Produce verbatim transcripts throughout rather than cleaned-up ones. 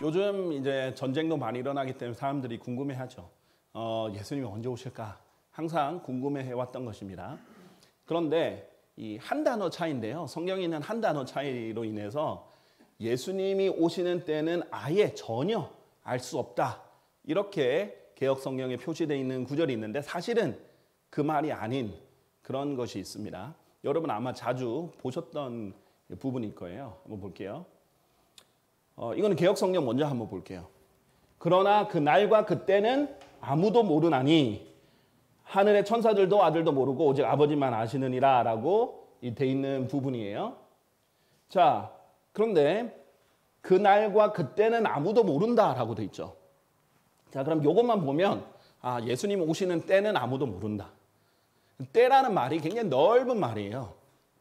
요즘 이제 전쟁도 많이 일어나기 때문에 사람들이 궁금해하죠. 어, 예수님이 언제 오실까? 항상 궁금해해왔던 것입니다. 그런데 이 한 단어 차이인데요. 성경에 있는 한 단어 차이로 인해서 예수님이 오시는 때는 아예 전혀 알 수 없다. 이렇게 개역 성경에 표시되어 있는 구절이 있는데 사실은 그 말이 아닌 그런 것이 있습니다. 여러분 아마 자주 보셨던 부분일 거예요. 한번 볼게요. 어, 이거는 개역 성경 먼저 한번 볼게요. 그러나 그 날과 그때는 아무도 모르나니 하늘의 천사들도 아들도 모르고 오직 아버지만 아시느니라 라고 돼 있는 부분이에요. 자, 그런데 그 날과 그때는 아무도 모른다라고 돼 있죠. 자, 그럼 이것만 보면 아, 예수님 오시는 때는 아무도 모른다. 때라는 말이 굉장히 넓은 말이에요.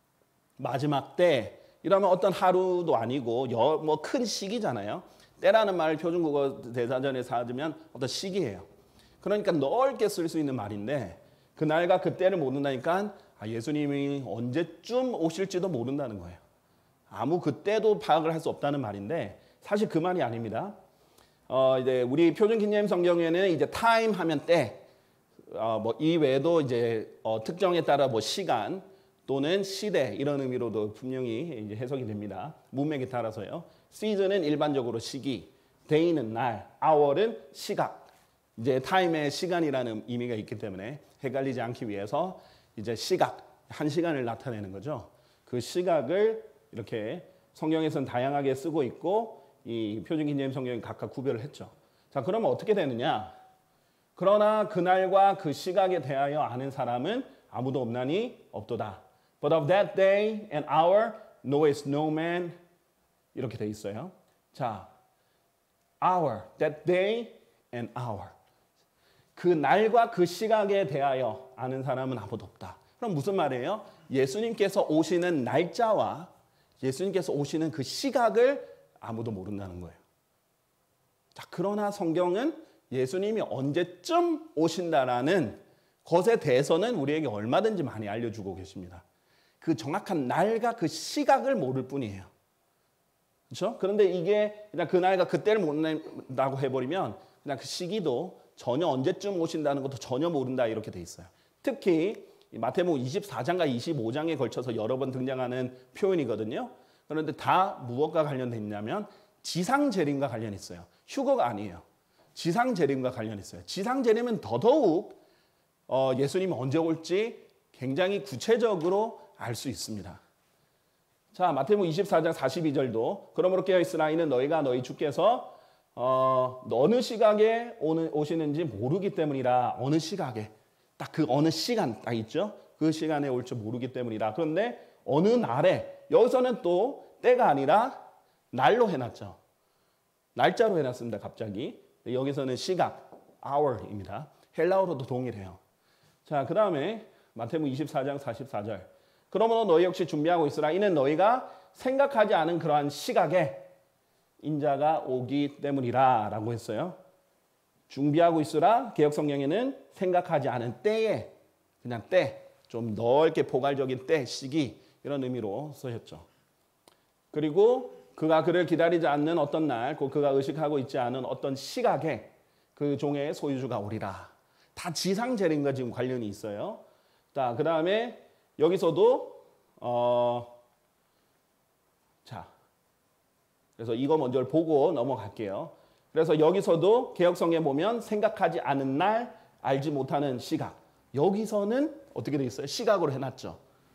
마지막 때 이러면 어떤 하루도 아니고 뭐 큰 시기잖아요. 때라는 말을 표준국어 대사전에 찾으면 어떤 시기예요. 그러니까 넓게 쓸 수 있는 말인데 그 날과 그 때를 모른다니까 아, 예수님이 언제쯤 오실지도 모른다는 거예요. 아무 그때도 파악을 할 수 없다는 말인데 사실 그 말이 아닙니다. 어, 이제 우리 표준 킹제임 성경에는 이제 타임 하면 때, 어, 뭐 이 외에도 이제 어, 특정에 따라 뭐 시간 또는 시대 이런 의미로도 분명히 이제 해석이 됩니다. 문맥에 따라서요. 시즌은 일반적으로 시기, day는 날, hour은 시각. 이제 타임의 시간이라는 의미가 있기 때문에 헷갈리지 않기 위해서 이제 시각, 한 시간을 나타내는 거죠. 그 시각을 이렇게 성경에서는 다양하게 쓰고 있고 이 표준 킹제임 성경이 각각 구별을 했죠. 자, 그러면 어떻게 되느냐? 그러나 그날과 그 시각에 대하여 아는 사람은 아무도 없나니 없도다. But of that day and hour knoweth no man. 이렇게 돼 있어요. 자, hour, that day and hour. 그 날과 그 시각에 대하여 아는 사람은 아무도 없다. 그럼 무슨 말이에요? 예수님께서 오시는 날짜와 예수님께서 오시는 그 시각을 아무도 모른다는 거예요. 자, 그러나 성경은 예수님이 언제쯤 오신다라는 것에 대해서는 우리에게 얼마든지 많이 알려주고 계십니다. 그 정확한 날과 그 시각을 모를 뿐이에요. 그렇죠? 그런데 이게 그냥 그 날과 그때를 모른다고 해버리면 그냥 그 시기도 전혀 언제쯤 오신다는 것도 전혀 모른다 이렇게 돼 있어요. 특히 마태복음 이십사 장과 이십오 장에 걸쳐서 여러 번 등장하는 표현이거든요. 그런데 다 무엇과 관련돼 있냐면 지상재림과 관련이 있어요. 휴거가 아니에요. 지상재림과 관련이 있어요. 지상재림은 더더욱 어, 예수님이 언제 올지 굉장히 구체적으로 알 수 있습니다. 자, 마태복음 이십사 장 사십이 절도 그러므로 깨어있으라 이는 너희가 너희 주께서 어, 어느 시각에 오는, 오시는지 모르기 때문이라. 어느 시각에 딱 그 어느 시간 딱 있죠. 그 시간에 올 줄 모르기 때문이라. 그런데 어느 날에 여기서는 또 때가 아니라 날로 해놨죠. 날짜로 해놨습니다. 갑자기. 여기서는 시각, hour입니다. 헬라어로도 동일해요. 자, 그 다음에 마태복음 이십사 장 사십사 절. 그러므로 너희 역시 준비하고 있으라. 이는 너희가 생각하지 않은 그러한 시각에 인자가 오기 때문이라 라고 했어요. 준비하고 있으라. 개역성경에는 생각하지 않은 때에 그냥 때, 좀 넓게 포괄적인 때, 시기 이런 의미로 쓰였죠. 그리고 그가 그를 기다리지 않는 어떤 날, 곧 그가 의식하고 있지 않은 어떤 시각에 그 종의 소유주가 오리라. 다 지상재림과 지금 관련이 있어요. 자, 그 다음에 여기서도 어, 자, 그래서 이거 먼저 보고 넘어갈게요. 그래서 여기서도 개역성경에 보면 생각하지 않은 날, 알지 못하는 시각. 여기서는 어떻게 돼 있어요? 시각으로 해놨죠.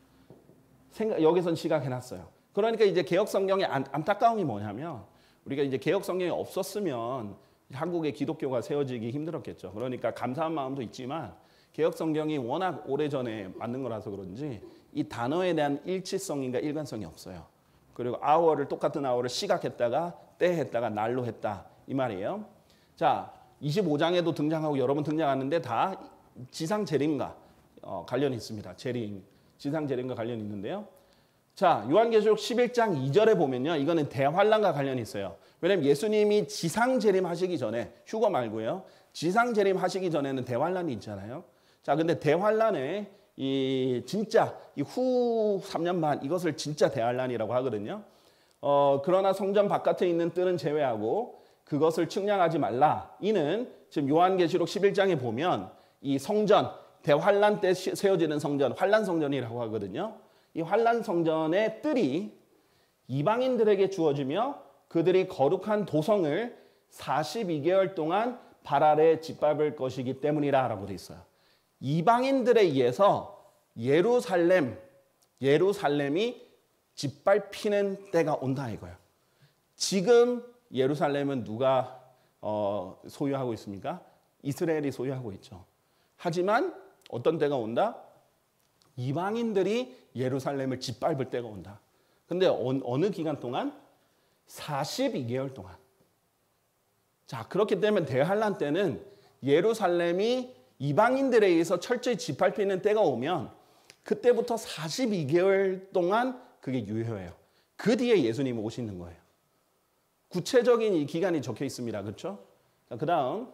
생각, 여기서는 시각 해놨어요. 그러니까 이제 개역성경의 안, 안타까움이 뭐냐면 우리가 이제 개역성경이 없었으면 한국의 기독교가 세워지기 힘들었겠죠. 그러니까 감사한 마음도 있지만 개역성경이 워낙 오래전에 만든 거라서 그런지 이 단어에 대한 일치성인가 일관성이 없어요. 그리고 hour를 똑같은 hour를 시각했다가 때 했다가 날로 했다 이 말이에요. 자, 이십오 장에도 등장하고 여러 번 등장하는데 다 지상재림과 어, 관련이 있습니다. 재림, 지상재림과 관련이 있는데요. 자, 요한계시록 십일 장 이 절에 보면요. 이거는 대환란과 관련이 있어요. 왜냐하면 예수님이 지상재림 하시기 전에 휴거 말고요. 지상재림 하시기 전에는 대환란이 있잖아요. 자, 근데 대환란에 이 진짜 이 후 삼 년 반 이것을 진짜 대환란이라고 하거든요. 어, 그러나 성전 바깥에 있는 뜰은 제외하고 그것을 측량하지 말라. 이는 지금 요한계시록 십일 장에 보면 이 성전, 대환란 때 세워지는 성전, 환란 성전이라고 하거든요. 이 환란 성전의 뜰이 이방인들에게 주어지며 그들이 거룩한 도성을 사십이 개월 동안 발 아래 짓밟을 것이기 때문이라 라고 되어 있어요. 이방인들에 의해서 예루살렘, 예루살렘이 짓밟히는 때가 온다 이거예요. 지금 예루살렘은 누가 어, 소유하고 있습니까? 이스라엘이 소유하고 있죠. 하지만 어떤 때가 온다? 이방인들이 예루살렘을 짓밟을 때가 온다. 근데 어, 어느 기간 동안? 사십이 개월 동안. 자, 그렇기 때문에 대환란 때는 예루살렘이 이방인들에 의해서 철저히 짓밟히는 때가 오면 그때부터 사십이 개월 동안 그게 유효해요. 그 뒤에 예수님이 오시는 거예요. 구체적인 이 기간이 적혀 있습니다. 그렇죠? 자, 그다음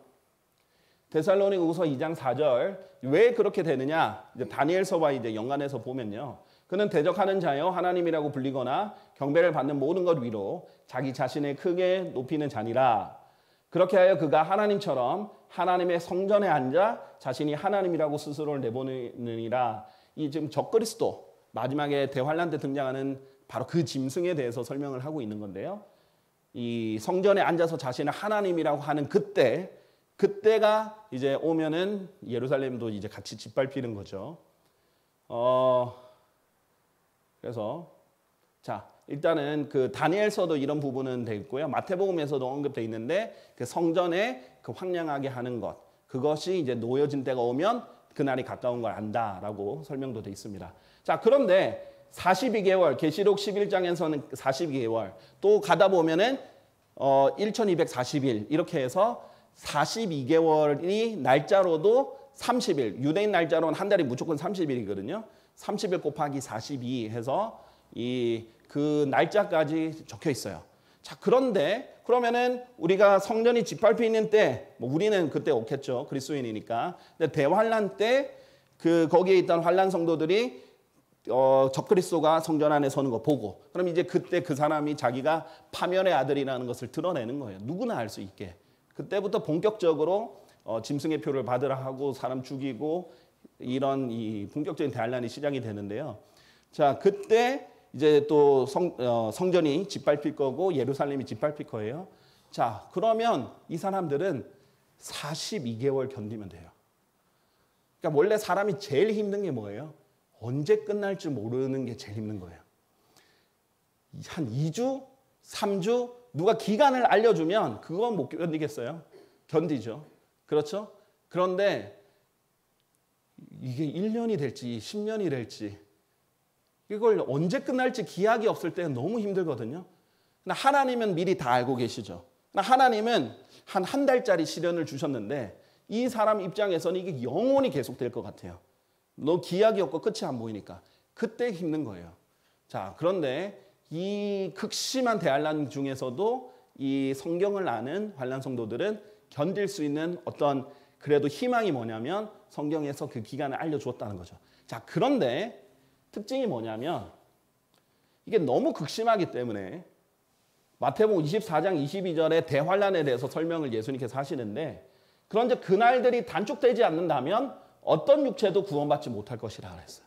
데살로니가후서 이 장 사 절. 왜 그렇게 되느냐? 이제 다니엘서와 이제 연관해서 보면요. 그는 대적하는 자여 하나님이라고 불리거나 경배를 받는 모든 것 위로 자기 자신을 크게 높이는 자니라. 그렇게 하여 그가 하나님처럼 하나님의 성전에 앉아 자신이 하나님이라고 스스로를 내보느니라. 이 지금 적그리스도 마지막에 대환란 때 등장하는 바로 그 짐승에 대해서 설명을 하고 있는 건데요. 이 성전에 앉아서 자신을 하나님이라고 하는 그때, 그때가 이제 오면은 예루살렘도 이제 같이 짓밟히는 거죠. 어, 그래서 자 일단은 그 다니엘서도 이런 부분은 돼 있고요. 마태복음에서도 언급돼 있는데 그 성전에 그 황량하게 하는 것, 그것이 이제 놓여진 때가 오면 그날이 가까운 걸 안다라고 설명도 돼 있습니다. 자, 그런데 사십이 개월, 계시록 십일 장에서는 사십이 개월, 또 가다 보면은 어, 천이백사십 일 이렇게 해서 사십이 개월이 날짜로도 삼십 일, 유대인 날짜로는 한 달이 무조건 삼십 일이거든요. 삼십 일 곱하기 사십이 해서 이 그 날짜까지 적혀 있어요. 자, 그런데 그러면은 우리가 성전이 짓밟히는 때, 뭐 우리는 그때 없겠죠. 그리스도인이니까. 근데 대환란 때 그 거기에 있던 환란 성도들이 어, 적그리스도가 성전 안에 서는 거 보고, 그럼 이제 그때 그 사람이 자기가 파멸의 아들이라는 것을 드러내는 거예요. 누구나 알 수 있게. 그때부터 본격적으로 어, 짐승의 표를 받으라 하고 사람 죽이고 이런 이 본격적인 대환란이 시작이 되는데요. 자, 그때 이제 또 성, 어, 성전이 짓밟힐 거고 예루살렘이 짓밟힐 거예요. 자, 그러면 이 사람들은 사십이 개월 견디면 돼요. 그러니까 원래 사람이 제일 힘든 게 뭐예요? 언제 끝날지 모르는 게 제일 힘든 거예요. 한 이 주, 삼 주 누가 기간을 알려주면 그건 못 견디겠어요? 견디죠. 그렇죠? 그런데 이게 일 년이 될지 십 년이 될지 이걸 언제 끝날지 기약이 없을 때 너무 힘들거든요. 하나님은 미리 다 알고 계시죠. 하나님은 한 한 달짜리 시련을 주셨는데 이 사람 입장에서는 이게 영원히 계속될 것 같아요. 너 기약이 없고 끝이 안 보이니까 그때 힘든 거예요. 자, 그런데 이 극심한 대환란 중에서도 이 성경을 아는 환란 성도들은 견딜 수 있는 어떤 그래도 희망이 뭐냐면 성경에서 그 기간을 알려주었다는 거죠. 자, 그런데 특징이 뭐냐면 이게 너무 극심하기 때문에 마태복음 이십사 장 이십이 절에 대환란에 대해서 설명을 예수님께서 하시는데, 그런데 그날들이 단축되지 않는다면 어떤 육체도 구원받지 못할 것이라 그랬어요.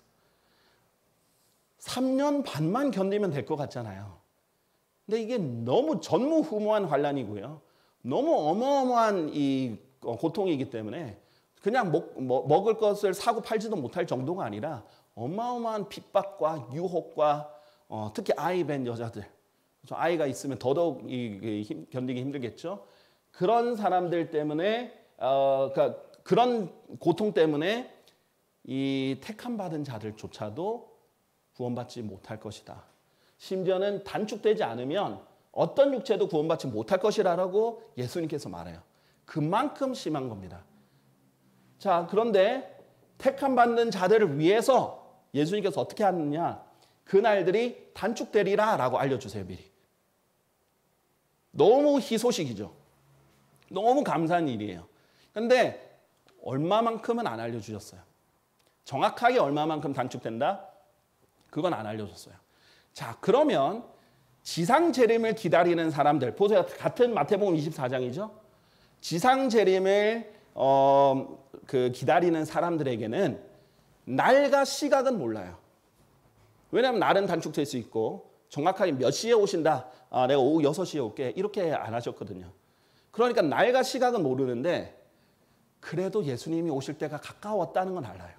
삼 년 반만 견디면 될 것 같잖아요. 근데 이게 너무 전무후무한 환란이고요. 너무 어마어마한 이 고통이기 때문에 그냥 먹, 먹을 것을 사고 팔지도 못할 정도가 아니라 어마어마한 핍박과 유혹과 어, 특히 아이 뵌 여자들, 아이가 있으면 더더욱 이, 이 힘, 견디기 힘들겠죠. 그런 사람들 때문에 어, 그러니까 그런 고통 때문에 이 택함 받은 자들조차도 구원받지 못할 것이다. 심지어는 단축되지 않으면 어떤 육체도 구원받지 못할 것이라고 예수님께서 말해요. 그만큼 심한 겁니다. 자, 그런데 택함 받는 자들을 위해서 예수님께서 어떻게 하느냐? 그날들이 단축되리라 라고 알려주세요, 미리. 너무 희소식이죠. 너무 감사한 일이에요. 근데 얼마만큼은 안 알려주셨어요. 정확하게 얼마만큼 단축된다? 그건 안 알려줬어요. 자, 그러면 지상 재림을 기다리는 사람들, 보세요. 같은 마태복음 이십사 장이죠. 지상 재림을 어, 그 기다리는 사람들에게는 날과 시각은 몰라요. 왜냐하면 날은 단축될 수 있고 정확하게 몇 시에 오신다. 아, 내가 오후 여섯 시에 올게. 이렇게 안 하셨거든요. 그러니까 날과 시각은 모르는데 그래도 예수님이 오실 때가 가까웠다는 건 알아요.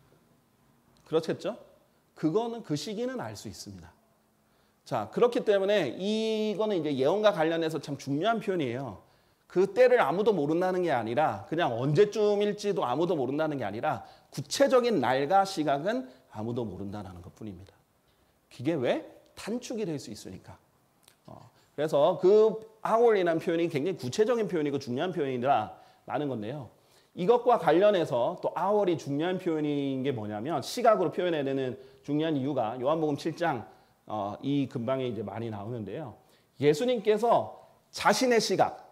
그렇겠죠? 그거는 그 시기는 알 수 있습니다. 자, 그렇기 때문에 이거는 이제 예언과 관련해서 참 중요한 표현이에요. 그 때를 아무도 모른다는 게 아니라 그냥 언제쯤일지도 아무도 모른다는 게 아니라 구체적인 날과 시각은 아무도 모른다는 것뿐입니다. 그게 왜? 단축이 될 수 있으니까. 어, 그래서 그 hour이라는 표현이 굉장히 구체적인 표현이고 중요한 표현이라는 건데요. 이것과 관련해서 또 hour이 중요한 표현인 게 뭐냐면 시각으로 표현해야 되는 중요한 이유가 요한복음 칠 장 어, 이 근방에 이제 많이 나오는데요. 예수님께서 자신의 시각,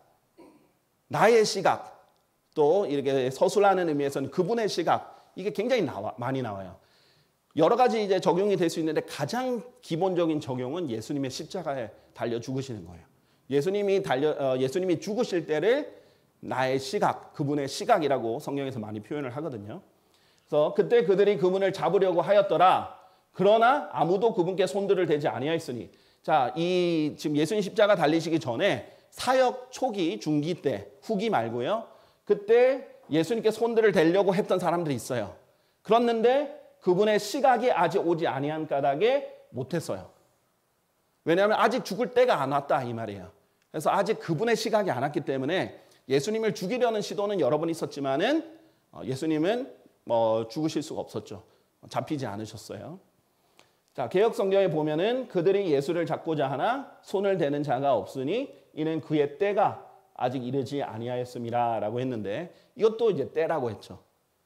나의 시각, 또 이렇게 서술하는 의미에서는 그분의 시각, 이게 굉장히 나와, 많이 나와요. 여러 가지 이제 적용이 될 수 있는데 가장 기본적인 적용은 예수님의 십자가에 달려 죽으시는 거예요. 예수님이 달려 어, 예수님이 죽으실 때를 나의 시각, 그분의 시각이라고 성경에서 많이 표현을 하거든요. 그래서 그때 그들이 그분을 잡으려고 하였더라. 그러나 아무도 그분께 손들을 대지 아니하였으니. 자, 이 지금 예수님 십자가 달리시기 전에 사역 초기, 중기 때, 후기 말고요. 그때 예수님께 손들을 대려고 했던 사람들이 있어요. 그랬는데 그분의 시각이 아직 오지 아니한 까닭에 못했어요. 왜냐하면 아직 죽을 때가 안 왔다 이 말이에요. 그래서 아직 그분의 시각이 안 왔기 때문에 예수님을 죽이려는 시도는 여러 번 있었지만은 예수님은 뭐 죽으실 수가 없었죠. 잡히지 않으셨어요. 자, 개역 성경에 보면은 그들이 예수를 잡고자 하나 손을 대는 자가 없으니 이는 그의 때가 아직 이르지 아니하였음이라라고 했는데 이것도 이제 때라고 했죠.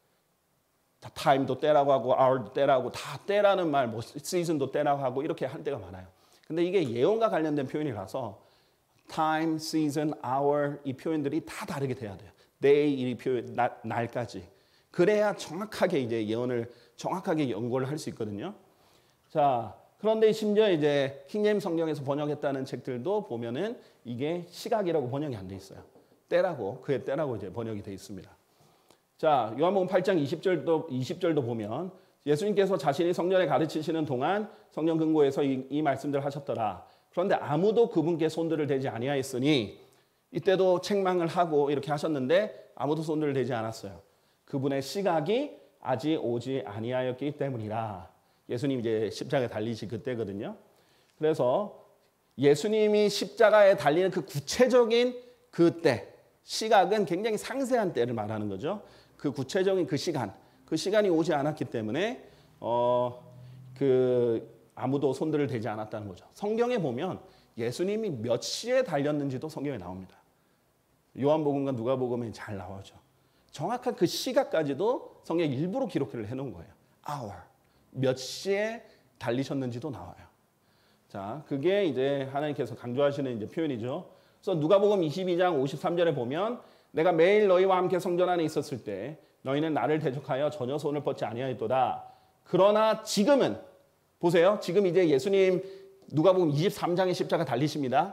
다 타임도 때라고 하고 hour도 때라고 다 때라는 말, 뭐 시즌도 때라고 하고 이렇게 할 때가 많아요. 근데 이게 예언과 관련된 표현이라서 time, season, hour 이 표현들이 다 다르게 돼야 돼요. day 이 표현 날, 날까지. 그래야 정확하게 이제 예언을 정확하게 연구를 할 수 있거든요. 자, 그런데 심지어 이제 킹제임스 성경에서 번역했다는 책들도 보면은 이게 시각이라고 번역이 안 돼 있어요. 때라고, 그의 때라고 이제 번역이 돼 있습니다. 자, 요한복음 팔 장 이십 절도 이십 절도 보면 예수님께서 자신이 성전에 가르치시는 동안 성경 근고에서 이, 이 말씀들 하셨더라. 그런데 아무도 그분께 손들을 대지 아니하였으니 이때도 책망을 하고 이렇게 하셨는데 아무도 손들을 대지 않았어요. 그분의 시각이 아직 오지 아니하였기 때문이라. 예수님 이제 십자가에 달리시 그때거든요. 그래서 예수님이 십자가에 달리는 그 구체적인 그 때, 시각은 굉장히 상세한 때를 말하는 거죠. 그 구체적인 그 시간, 그 시간이 오지 않았기 때문에 어, 그 아무도 손들을 대지 않았다는 거죠. 성경에 보면 예수님이 몇 시에 달렸는지도 성경에 나옵니다. 요한복음과 누가복음에 잘 나오죠. 정확한 그 시각까지도 성경에 일부러 기록을 해놓은 거예요. hour. 몇 시에 달리셨는지도 나와요. 자, 그게 이제 하나님께서 강조하시는 이제 표현이죠. 그래서 누가복음 이십이 장 오십삼 절에 보면 내가 매일 너희와 함께 성전 안에 있었을 때 너희는 나를 대적하여 전혀 손을 뻗지 아니하였도다. 그러나 지금은 보세요. 지금 이제 예수님 누가복음 이십삼 장의 십자가 달리십니다.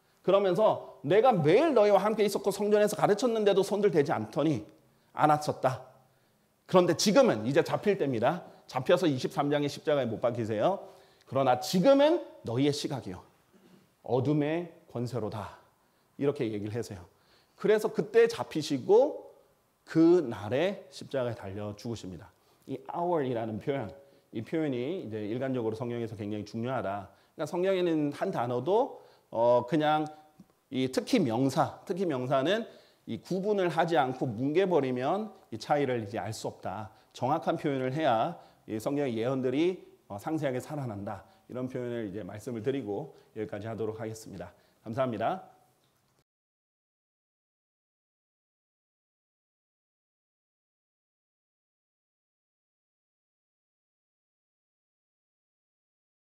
그러면서 내가 매일 너희와 함께 있었고 성전에서 가르쳤는데도 손들 대지 않더니 않았었다. 그런데 지금은 이제 잡힐 때입니다. 잡혀서 이십삼 장의 십자가에 못 박히세요. 그러나 지금은 너희의 시각이요. 어둠의 권세로다. 이렇게 얘기를 하세요. 그래서 그때 잡히시고 그 날에 십자가에 달려 죽으십니다. 이 hour이라는 표현, 이 표현이 이제 일관적으로 성경에서 굉장히 중요하다. 그러니까 성경에는 한 단어도 어 그냥 이 특히 명사, 특히 명사는 이 구분을 하지 않고 뭉개버리면 이 차이를 이제 알 수 없다. 정확한 표현을 해야 이 성경의 예언들이 어 상세하게 살아난다. 이런 표현을 이제 말씀을 드리고 여기까지 하도록 하겠습니다. 감사합니다.